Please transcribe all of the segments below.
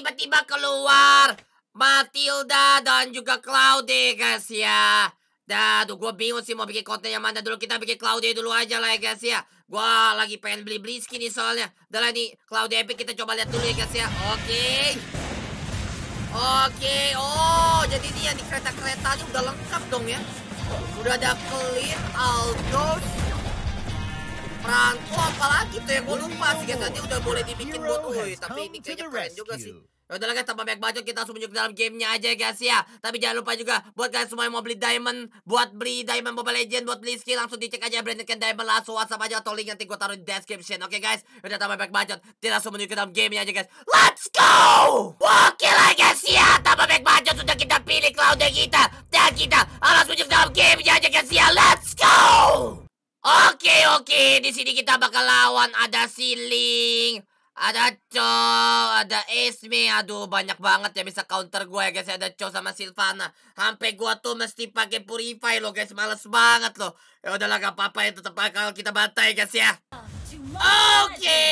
tiba-tiba keluar Matilda dan juga Claude guys ya. Aduh, gue bingung sih mau bikin konten yang mana dulu. Kita bikin Claude dulu aja lah ya guys ya. Gue lagi pengen beli skin nih soalnya. Udah lah nih, Claude Epic kita coba lihat dulu ya guys ya. Oke. Oh jadi ini yang di kereta-keretanya udah lengkap dong ya. Udah ada Clean, Aldos, Franco, apalagi tuh ya, gue lupa sih guys. Nanti udah boleh dibikin buat tapi ini kayaknya keren juga sih. Udah lah guys, tanpa banyak bacot kita langsung menuju ke dalam gamenya aja guys ya. Tapi jangan lupa juga buat kalian semua yang mau beli diamond, buat beli diamond Mobile Legends, buat beli skill, langsung dicek aja Branded Diamond, langsung WhatsApp aja atau link nanti gue taruh di description. Oke guys, udah tanpa banyak bacot, kita langsung menuju ke dalam gamenya aja guys. Let's go! Oke lah guys ya, tanpa banyak bacot sudah kita pilih Claude kita, dan kita langsung menuju ke dalam gamenya aja guys ya. Let's go! Oke, di sini kita bakal lawan ada Siling, ada Cho, ada Esme. Aduh, banyak banget ya bisa counter gue ya guys. Ada Cho sama Sylvana. Sampai gue tuh mesti pakai Purify loh guys. Males banget loh. Ya udahlah, gak apa-apa ya, tetap bakal kita bantai guys ya. Oke.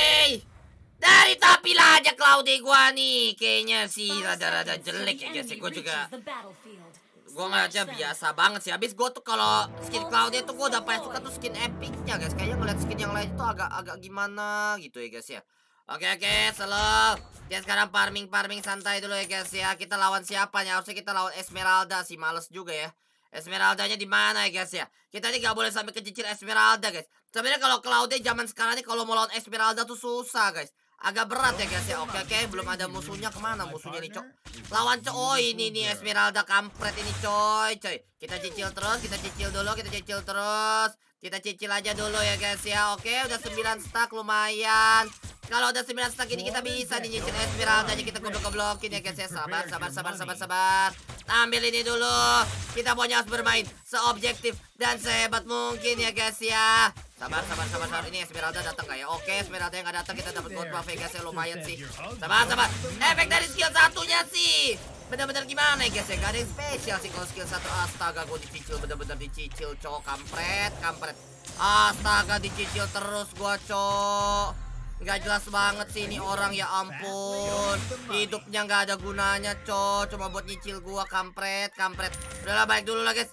Dari tampilan aja Claude gue nih, kayaknya sih rada-rada jelek ya guys ya. Gue juga ngeliatnya biasa banget sih. Habis gue tuh kalau skin Claude tuh gue udah paling suka tuh skin epicnya guys. Kayaknya ngeliat skin yang lain tuh agak gimana gitu ya guys ya. Oke, slow. Kita sekarang farming santai dulu ya guys ya. Kita lawan siapa nih? Harusnya kita lawan Esmeralda sih, males juga ya. Esmeraldanya di mana ya guys ya? Kita ini gak boleh sampai kecicil Esmeralda guys. Sebenarnya kalau Claude zaman sekarang nih kalau mau lawan Esmeralda tuh susah guys. Agak berat ya guys ya. Oke, belum ada musuhnya. Kemana musuhnya nih cok? Lawan cok. Oh ini nih Esmeralda kampret ini coy. Kita cicil terus. Kita cicil terus. Kita cicil aja dulu ya guys ya. Oke, udah 9 stack lumayan. Kalau udah 9 stack ini kita bisa nih nyicil Esmeralda aja. Kita goblok-goblokin ya guys ya. Sabar. Ambil ini dulu. Kita pokoknya harus bermain seobjektif dan sehebat mungkin ya guys ya. Sabar. Ini Esmeralda datang gak ya? Oke, Esmeralda yang gak datang, kita dapat gold buff ya guys ya, lumayan sih. Sabar. Efek dari skill satunya sih bener-bener gimana ya guys ya? Gak ada yang spesial sih kalau skill 1. Astaga, gue dicicil, bener-bener dicicil cok. Kampret. Astaga, dicicil terus gue cok. Gak jelas banget sih ini orang, ya ampun. Hidupnya gak ada gunanya cok. Cuma buat nyicil gua, kampret. Udahlah, balik dulu lah guys.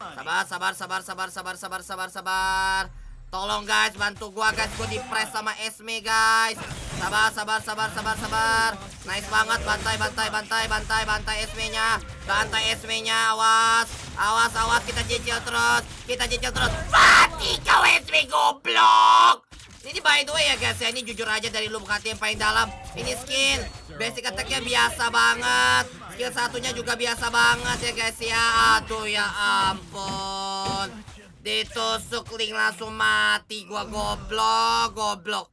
Sabar. Tolong guys, bantu gua guys. Gua di-press sama Esme guys. Sabar. Nice banget. Bantai Esme-nya. Awas. Kita cicil terus. Mati kau Esme, goblok. Ini by the way ya guys ya, ini jujur aja dari lubuk hati yang paling dalam. Ini skin basic attack-nya biasa banget. Skill satunya juga biasa banget ya guys ya. Aduh ya ampun. Ditusuk link langsung mati gua, goblok.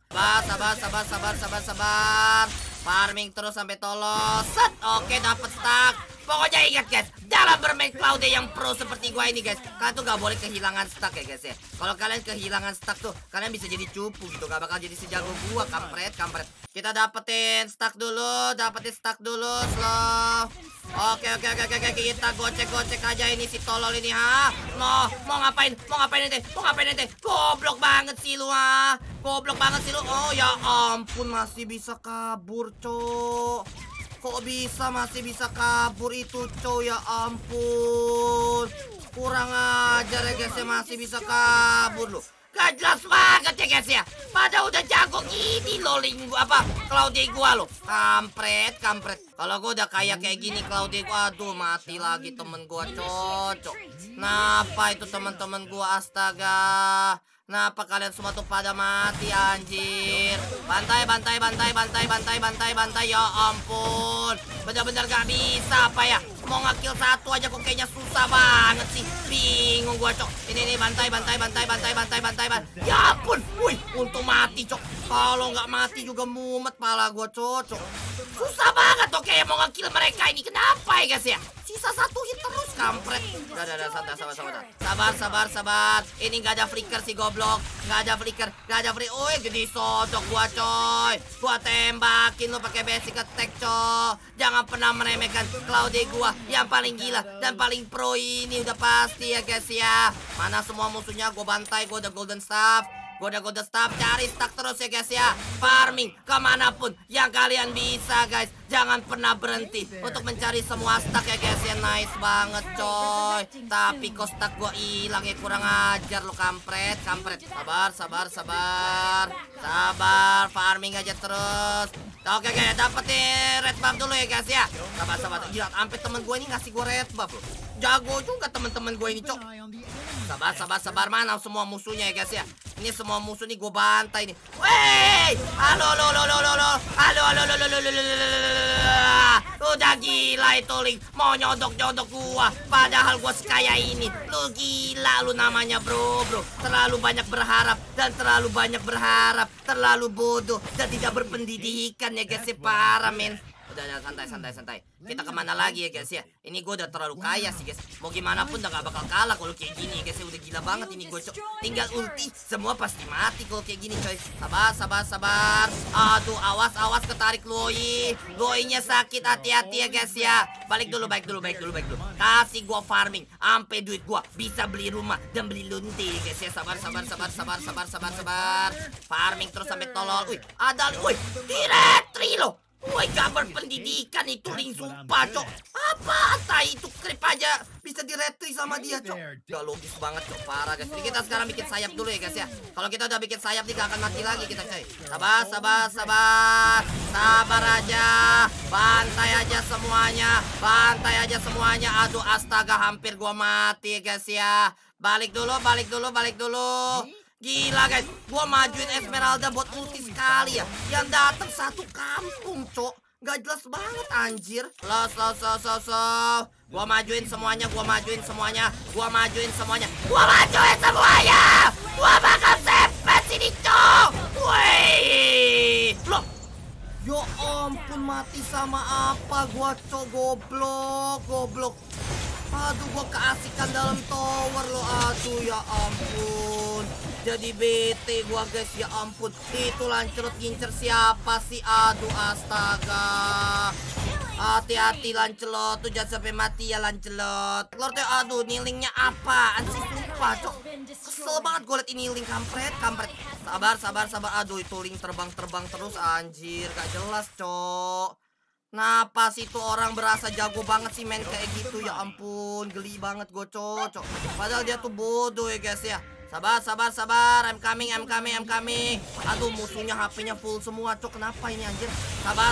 Sabar. Farming terus sampai tolos. Set. Oke, dapet stack. Pokoknya ingat guys, dalam bermain Claude yang pro seperti gua ini guys, kalian tuh gak boleh kehilangan stack ya guys ya. Kalau kalian kehilangan stack tuh, kalian bisa jadi cupu gitu, gak bakal jadi sejago gua, kampret. Kita dapetin stack dulu, slow. Oke, kita gocek aja ini si tolol ini, ha. Mau ngapain ente? Goblok banget sih lu, ha. Oh ya ampun, masih bisa kabur, cok. Kok masih bisa kabur itu, cow, ya ampun. Kurang ajar ya guys ya, masih bisa kabur loh. Gak jelas banget ya guys ya. Pada udah jago gini loh Claude gua loh. Kampret. Kalau gua udah kayak gini Claude gua, aduh mati lagi temen gua, cocok. Kenapa itu teman-teman gua, astaga. Kenapa kalian semua tuh pada mati anjir? Bantai. Ya ampun. Bener-bener gak bisa apa ya? Mau nge-kill satu aja kok kayaknya susah banget sih. Bingung gua cok. Ini bantai. Ya ampun. Wih, untung mati cok. Kalau nggak mati juga mumet pala gua, cocok. Susah banget tuh kayak mau nge-kill mereka ini. Kenapa ya guys ya? Sisa satu hit terus, kampret. Udah, sabar. Ini nggak ada flicker sih goblok. Nggak ada flicker. Woi, gede sodok gua coy. Gua tembakin lu pakai basic attack coy. Jangan pernah meremehkan Claude gua yang paling gila dan paling pro ini, udah pasti ya guys ya. Mana semua musuhnya gua bantai, gua udah golden staff. Goda-goda staff, cari stack terus ya guys ya. Farming kemanapun yang kalian bisa guys. Jangan pernah berhenti untuk mencari semua stack ya guys ya. Nice banget coy. Tapi kok stack gua hilang ya, kurang ajar lu kampret. Sabar. Farming aja terus. Oke guys, dapetin red buff dulu ya guys ya. Sabar. Gila, sampai temen gue ini ngasih gue red buff loh. Jago juga temen-temen gue ini cok. Sabar. Mana semua musuhnya ya guys ya. Ini semua musuh nih gue bantai nih. Wey, halo. Udah gila itu Link, mau nyodok gua. Padahal gua sekaya ini. Lu gila lu namanya bro. Terlalu banyak berharap dan terlalu banyak berharap. Terlalu bodoh dan tidak berpendidikan ya guys ya, parah men. Udah santai. Kita kemana lagi ya guys ya. Ini gue udah terlalu kaya sih guys. Mau gimana pun udah gak bakal kalah kalau kayak gini guys ya. Udah gila banget ini gue cok. Tinggal ulti, semua pasti mati kalau kayak gini coy. Sabar. Aduh, awas ketarik Loi. Loinya sakit, hati-hati ya guys ya. Balik dulu. Kasih gue farming sampai duit gue bisa beli rumah dan beli lunti guys ya. Sabar. Farming terus sampai tolol. Wih, ada diretri loh. Woi, gak berpendidikan itu Link, sumpah cok. Apa tai itu krip aja bisa diretri sama dia cok. Gak logis banget cok, parah guys. Jadi kita sekarang bikin sayap dulu ya guys ya. Kalau kita udah bikin sayap nih gak akan mati lagi kita coy. Sabar aja. Bantai aja semuanya. Aduh astaga, hampir gua mati ya guys ya. Balik dulu. Gila guys, gua majuin Esmeralda buat ulti sekali ya. Yang datang satu kampung cok. Gak jelas banget anjir. Gua majuin semuanya. Gua bakal sepet sini cok. Wih. Loh. Ya ampun, mati sama apa gua cok, goblok. Aduh, gua keasikan dalam tower lo. Aduh, ya ampun. Jadi bete gua guys, ya ampun. Itu Lancelot ngincer siapa sih? Aduh, astaga. Hati-hati Lancelot, tuh jangan sampai mati ya Lancelot. Lord, aduh, nilingnya apaan sih? Sumpah cok, kesel banget gue liat ini Link kampret. Sabar. Aduh, itu Link terbang terus anjir, gak jelas cok. Kenapa sih tuh orang berasa jago banget sih main kayak gitu, ya ampun, geli banget gue cok. Padahal dia tuh bodoh ya guys ya. Sabar. I'm coming. Aduh, musuhnya HP-nya full semua cok. Kenapa ini anjir? Sabar.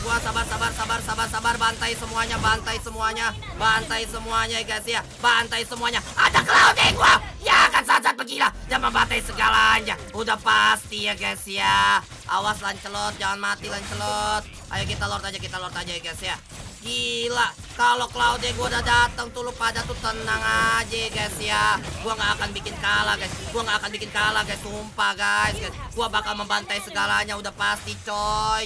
Bantai semuanya ya guys ya. Ada Clouding gua. Ya kan sangat begila dan membantai segalanya. Udah pasti ya guys ya. Awas Lancelot, jangan mati Lancelot. Ayo kita lord aja ya guys ya. Gila, kalau Cloudnya gue udah datang tuh lu pada tuh tenang aja guys ya. Gua gak akan bikin kalah guys. Sumpah guys. Gua bakal membantai segalanya, udah pasti coy.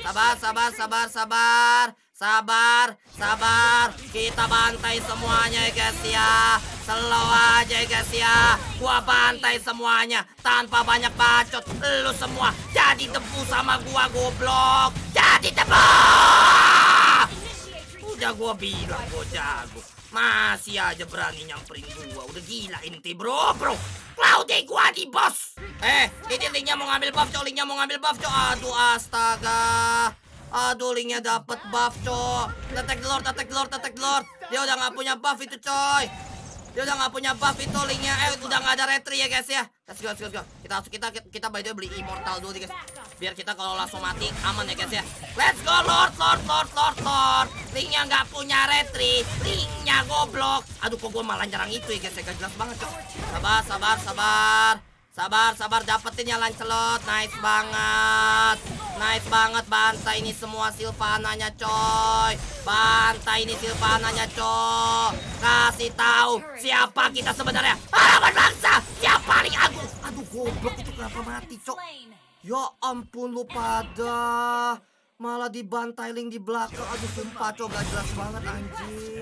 Sabar. Kita bantai semuanya ya guys ya. Slow aja ya guys ya. Gua bantai semuanya tanpa banyak bacot. Lu semua jadi debu sama gua, goblok. Jadi debu. Udah gua bilang gua jago, masih aja berani nyamperin gua. Udah gila inti bro. Cloudy gua di bos. Ini Linknya mau ngambil buff cok. Aduh astaga. Aduh, Linknya dapet buff cok. Attack the Lord. Dia udah gak punya buff itu coy. Linknya. Udah gak ada retri ya guys ya. Let's go. Kita by the way beli immortal dulu guys. Biar kita kalau langsung mati aman ya guys ya. Let's go Lord. Linknya gak punya retri. Linknya goblok. Aduh, kok gue malah nyerang itu ya guys ya. Gak jelas banget cok. Sabar. Dapetin ya Lancelot. Nice banget. Bantai ini semua Sylvananya coy. Kasih tahu siapa kita sebenarnya. Halaman bangsa. Siapa nih aku? Aduh, goblok itu kenapa mati cok. Ya ampun lu pada. Malah dibantai Link di belakang. Aduh, sumpah cok, gak jelas banget anjir.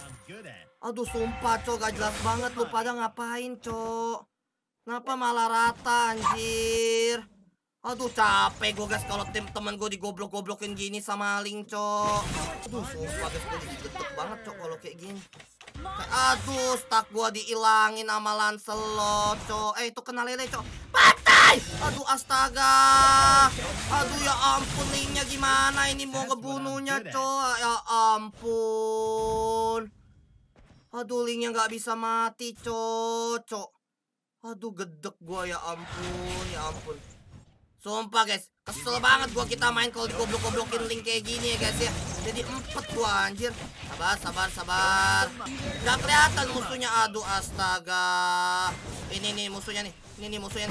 Lu pada ngapain cok? Kenapa malah rata anjir? Aduh, capek gue guys kalau tim temen gue digoblok-goblokin gini sama Link cok. Aduh, sumpah guys, gue digetek banget cok kalau kayak gini. Aduh, stuck gua diilangin sama Lancelot, cok. Itu kena lele, cok. Pantai! Aduh, astaga. Aduh, ya ampun, linknya gimana ini mau ngebunuhnya, cok. Ya ampun. Aduh, linknya nggak bisa mati, cok. Aduh, gedek gua, ya ampun, ya ampun. Sumpah guys, kesel banget gua kita main kalau digoblok-goblokin link kayak gini ya guys ya. Jadi 4 gua anjir. Sabar. Gak kelihatan musuhnya. Aduh, astaga. Ini musuhnya nih. Ini musuhnya.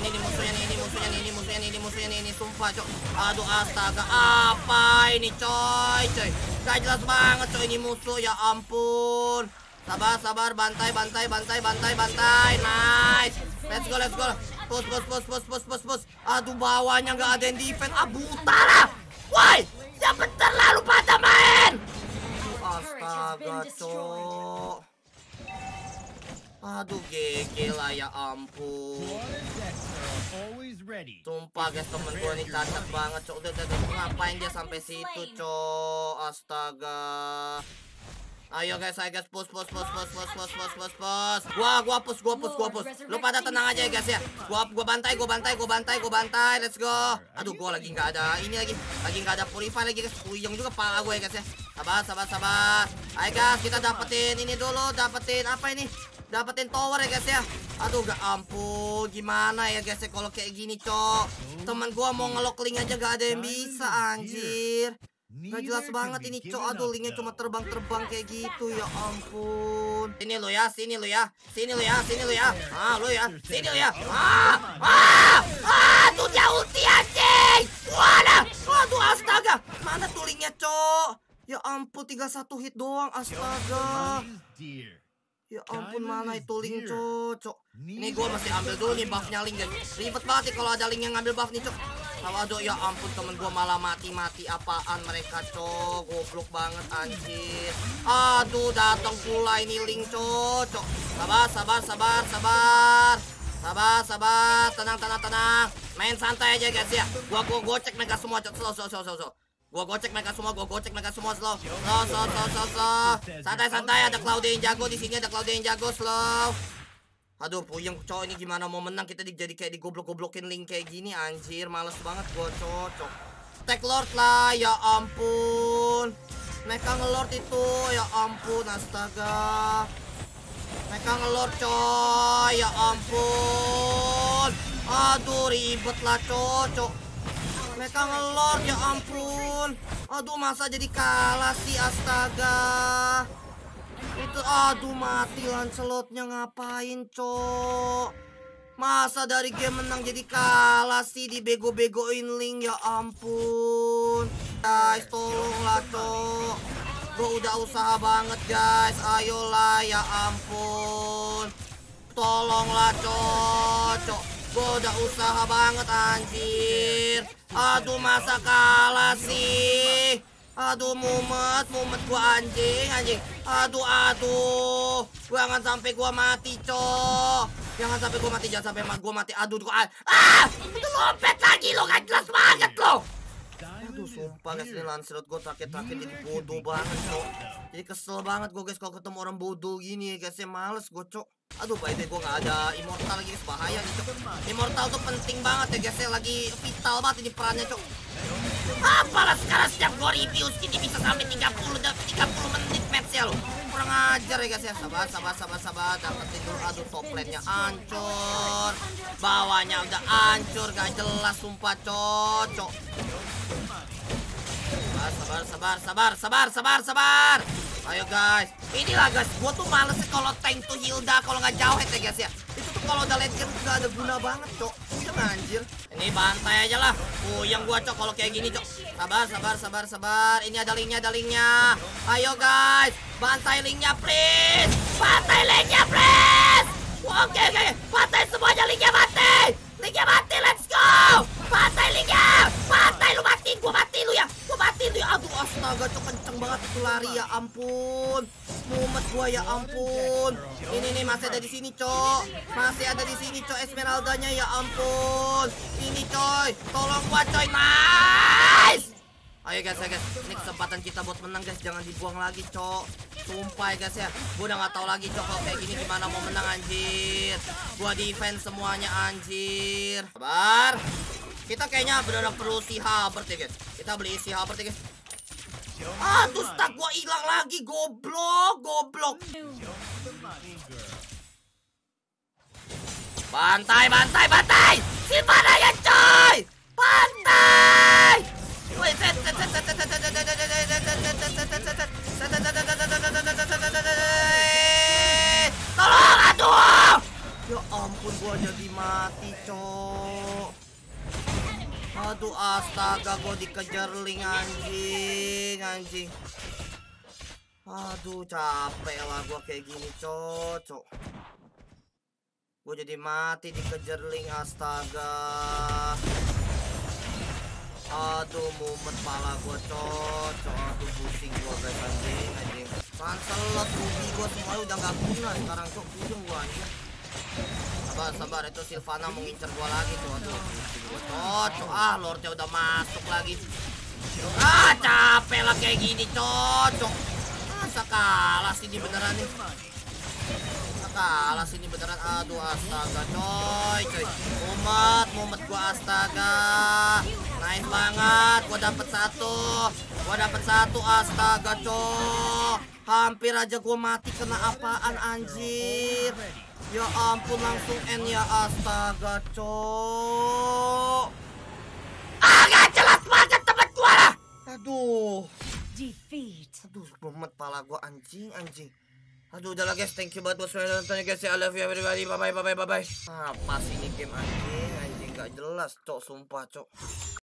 Sumpah, cok. Aduh, astaga. Apa ini, coy? Gak jelas banget, coy, ini musuh, ya ampun. Sabar, bantai. Nice. Let's go. Push. Aduh, bawahnya nggak ada yang defense. Buta lah. Woi, ya bentar lalu pada main. Astaga, cok. Aduh, GG lah, ya ampun. Sumpah guys, temen gue nih cacat banget, cok. Udah, ngapain dia sampai situ, cok. Astaga. Ayo guys, push. Gua push. Lu pada tenang aja ya guys ya. Gua bantai. Let's go. Aduh, gua lagi nggak ada ini lagi nggak ada purify lagi guys. Puyeng juga pala gue ya guys ya. Sabar. Ayo guys, kita dapetin ini dulu, dapetin apa ini? Dapetin tower ya guys ya. Aduh, gak ampun, gimana ya guys ya kalau kayak gini, cok. Temen gua mau ngelok link aja gak ada yang bisa, anjir. Gak jelas banget ini, cok. Aduh, linknya cuma terbang kayak gitu, ya ampun. Sini lu ya. Lu ya. Sini lu ya. Tuh dia ulti anjing. Wadah. Aduh, astaga. Mana tuh linknya, cok? Ya ampun, 31 hit doang, astaga. Ya ampun, mana itu link, cok. Ini gue masih ambil dulu nih buffnya link, guys. Ribet banget nih kalau ada link yang ngambil buff nih, cok. Aduh, ya ampun, temen gue malah mati apaan mereka, cok. Goblok banget, anjir. Aduh, datang pula ini link, cok. Sabar. Tenang. Main santai aja guys ya. Gua gocek mereka semua, cok. Slow. Gua gocek mereka semua slow. Santai. Ada Claudia yang jago di sini, slow. Aduh, puyeng, cok. Ini gimana mau menang, kita jadi kayak digoblok-goblokin link kayak gini, anjir. Males banget gua, cok. Tag Lord lah, ya ampun. Mereka ngelord itu, ya ampun, astaga. Mereka ngelord, coy, ya ampun. Aduh, ribet lah, cok. Mereka ngelord, ya ampun. Aduh, masa jadi kalah sih, astaga. Itu, aduh, mati Lancelotnya, ngapain, cok. Masa dari game menang jadi kalah sih, dibego-begoin link, ya ampun. Guys, tolonglah, cok. Gue udah usaha banget, guys. Ayolah, ya ampun. Tolonglah, cok. Gue udah usaha banget, anjir. Aduh, masa kalah sih. Aduh, mumet gua, anjing. Aduh. Jangan sampai gua mati, cok. Jangan sampai gua mati. Aduh, itu lompat lagi lo, gak jelas banget lo. Aduh, sumpah guys, ini Lancelot gue terakhir jadi bodoh banget, cok. Jadi kesel banget gue guys kalau ketemu orang bodoh gini ya guys ya. Males gue, cok. Aduh, by the way gue gak ada immortal lagi guys, bahaya nih, cok. Immortal tuh penting banget ya guys ya, lagi vital banget ini perannya, cok. Apalah sekarang setiap gue review skin bisa sampai 30 menit match ya lo. Kurang ajar ya guys ya. Sabar. Dapetin dulu. Aduh, top lane-nya hancur. Bawahnya udah hancur, gak jelas sumpah, cok. Sabar. Ayo guys. Inilah guys, gue tuh males kalau tank tuh Hilda kalau nggak jauh ya guys ya. Itu tuh kalau udah late game nggak ada guna banget, cok. Udah anjir. Ini bantai aja lah. Yang gua, cok, kalau kayak gini, cok. Sabar. Ini ada linknya. Ayo guys, bantai linknya please. Oke. Bantai semuanya, linknya mati. Let's go. Bantai linknya. Lu mati, gua mati lu ya. Aduh, astaga, cok, kenceng banget itu lari, ya ampun. Mumet gua, ya ampun. Ini masih ada di sini, cok. Esmeraldanya, ya ampun. Ini, coy. Tolong gua, coy. Nice. Ayo guys ya guys, ini kesempatan kita buat menang guys, jangan dibuang lagi cok. Sumpah ya guys ya, gue udah gak tahu lagi cok kalau kayak gini gimana mau menang anjir. Gua defense semuanya anjir. Sabar. Kita kayaknya benar-benar perlu si Halberd ya guys. Kita beli si Halberd ya guys. Aduh, stack gua hilang lagi, goblok. Bantai. Sylvana ya coy. Bantai. Tolong, aduh. Ya ampun, gua jadi mati cok. Aduh, astaga, gua dikejar link anjing. Aduh, capek lah gua kayak gini cocok. Gue jadi mati dikejar link, astaga. Aduh, mumet pala gue cocok. Aduh, pusing gue guys anjing. Cancelat rugi gue semuanya udah gak guna sekarang cok. Pusing gue anjing. Sabar, itu Sylvana mau ngincer gue lagi tuh. Aduh, pusing gue cocok. Lordnya udah masuk lagi. Capek lah kayak gini cocok. Masa kalah sih ini beneran nih. Aduh, astaga coy. Mumet gua, astaga. Nice banget, gua dapet satu, astaga coy. Hampir aja gua mati, kena apaan anjir. Ya ampun, langsung end ya, astaga coy. Gak jelas banget temen gua lah. Aduh, mumet pala gua anjing. Aduh, udah lah guys, thank you banget buat semuanya nontonnya guys ya. I love you everybody, bye bye. Apa sih ini game anjing, gak jelas cok, sumpah cok.